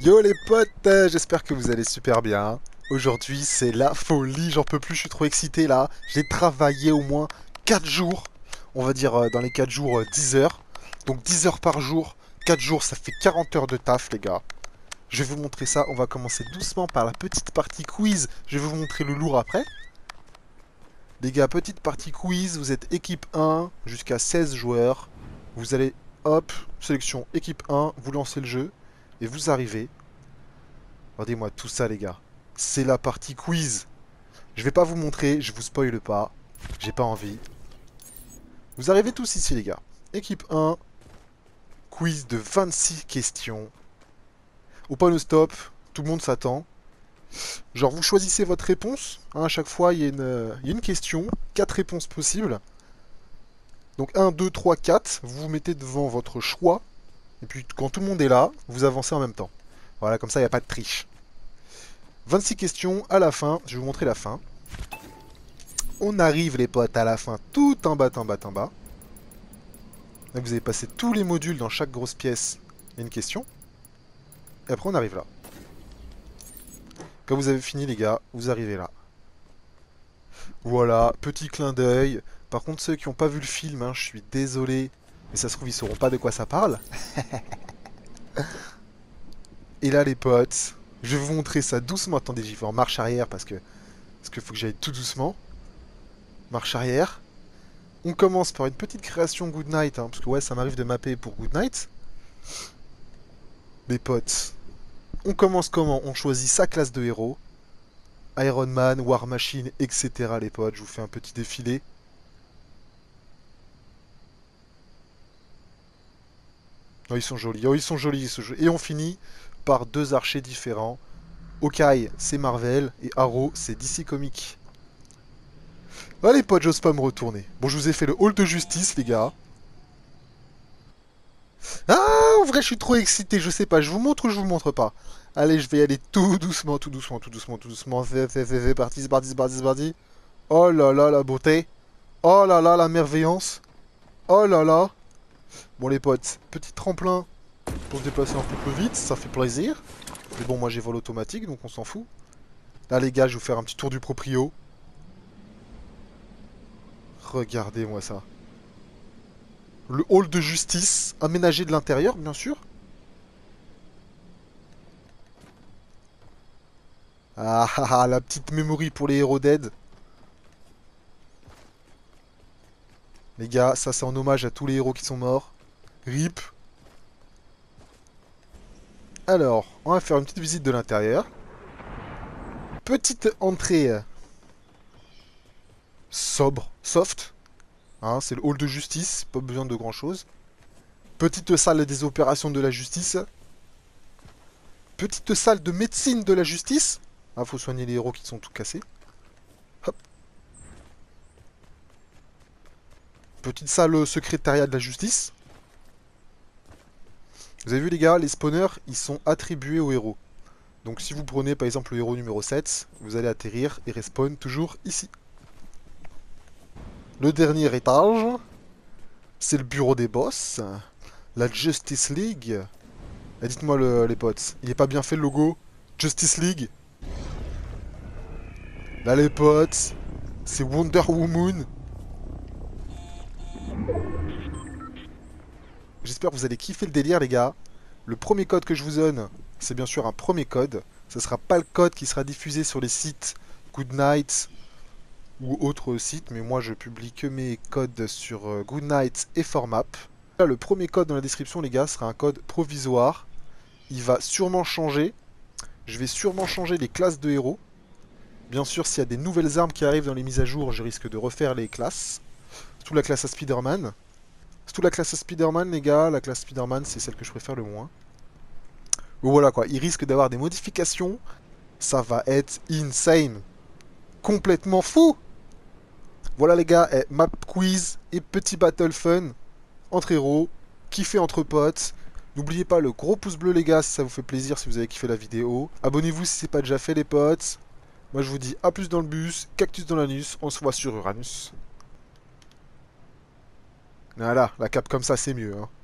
Yo les potes, j'espère que vous allez super bien. Aujourd'hui c'est la folie, j'en peux plus, je suis trop excité là. J'ai travaillé au moins 4 jours, on va dire dans les 4 jours 10 heures. Donc 10 heures par jour, 4 jours ça fait 40 heures de taf les gars. Je vais vous montrer ça, on va commencer doucement par la petite partie quiz. Je vais vous montrer le lourd après. Les gars, petite partie quiz, vous êtes équipe 1 jusqu'à 16 joueurs. Vous allez, hop, sélection équipe 1, vous lancez le jeu et vous arrivez. Regardez-moi tout ça les gars. C'est la partie quiz. Je vais pas vous montrer, je vous spoile pas. J'ai pas envie. Vous arrivez tous ici les gars. Équipe 1, quiz de 26 questions. Au stop, tout le monde s'attend. Genre vous choisissez votre réponse. Hein, à chaque fois il y a une question, 4 réponses possibles. Donc 1, 2, 3, 4. Vous vous mettez devant votre choix. Et puis quand tout le monde est là, vous avancez en même temps. Voilà, comme ça il n'y a pas de triche. 26 questions à la fin, je vais vous montrer la fin. On arrive les potes à la fin, tout en bas, en bas, en bas. Là, vous avez passé tous les modules dans chaque grosse pièce, il y a une question. Et après on arrive là. Quand vous avez fini les gars, vous arrivez là. Voilà, petit clin d'œil. Par contre ceux qui n'ont pas vu le film, hein, je suis désolé, mais ça se trouve ils sauront pas de quoi ça parle. Et là les potes, je vais vous montrer ça doucement. Attendez, j'y vais en marche arrière parce que faut que j'aille tout doucement. Marche arrière. On commence par une petite création Goodnight, hein, parce que ouais, ça m'arrive de mapper pour Goodnight. Les potes, on commence comment? On choisit sa classe de héros. Iron Man, War Machine, etc. les potes, je vous fais un petit défilé. Oh, ils sont jolis, oh, ils sont jolis, ils sont jolis. Et on finit par deux archers différents. Hawkeye, c'est Marvel, et Arrow, c'est DC Comics. Ah les potes, j'ose pas me retourner. Bon, je vous ai fait le hall de justice, les gars. Ah, en vrai, je suis trop excité, je sais pas, je vous montre ou je vous montre pas. Allez, je vais y aller tout doucement, tout doucement, tout doucement, tout doucement. Fais, parti, c'est parti, c'est parti, c'est parti. Oh là là, la beauté. Oh là là, la merveillance. Oh là là. Bon, les potes, petit tremplin pour se déplacer un peu plus vite, ça fait plaisir. Mais bon, moi j'ai vol automatique, donc on s'en fout. Là, les gars, je vais vous faire un petit tour du proprio. Regardez-moi ça. Le hall de justice, aménagé de l'intérieur, bien sûr. Ah ah ah, la petite memory pour les héros dead. Les gars, ça c'est en hommage à tous les héros qui sont morts. RIP. Alors, on va faire une petite visite de l'intérieur. Petite entrée sobre, soft. Hein, c'est le hall de justice, pas besoin de grand chose. Petite salle des opérations de la justice. Petite salle de médecine de la justice. Ah, faut soigner les héros qui sont tout cassés. Hop. Petite salle secrétariat de la justice. Vous avez vu les gars, les spawners, ils sont attribués aux héros. Donc si vous prenez par exemple le héros numéro 7, vous allez atterrir et respawn toujours ici. Le dernier étage, c'est le bureau des boss, la Justice League. Et dites-moi les potes, il est pas bien fait le logo Justice League? Là les potes, c'est Wonder Woman. J'espère que vous allez kiffer le délire les gars. Le premier code que je vous donne, c'est bien sûr un premier code. Ce ne sera pas le code qui sera diffusé sur les sites Goodnight ou autres sites, mais moi je publie que mes codes sur Goodnight et Formap. Là, le premier code dans la description les gars sera un code provisoire. Il va sûrement changer. Je vais sûrement changer les classes de héros. Bien sûr, s'il y a des nouvelles armes qui arrivent dans les mises à jour, je risque de refaire les classes. Surtout la classe à Spider-Man. Surtout la classe à Spider-Man, les gars. La classe Spider-Man, c'est celle que je préfère le moins. Donc voilà quoi, il risque d'avoir des modifications. Ça va être insane. Complètement fou. Voilà les gars, map quiz et petit battle fun entre héros. Kiffez entre potes. N'oubliez pas le gros pouce bleu les gars si ça vous fait plaisir, si vous avez kiffé la vidéo. Abonnez-vous si c'est pas déjà fait les potes. Moi je vous dis à plus dans le bus, cactus dans l'anus, on se voit sur Uranus. Voilà, la cape comme ça c'est mieux. Hein.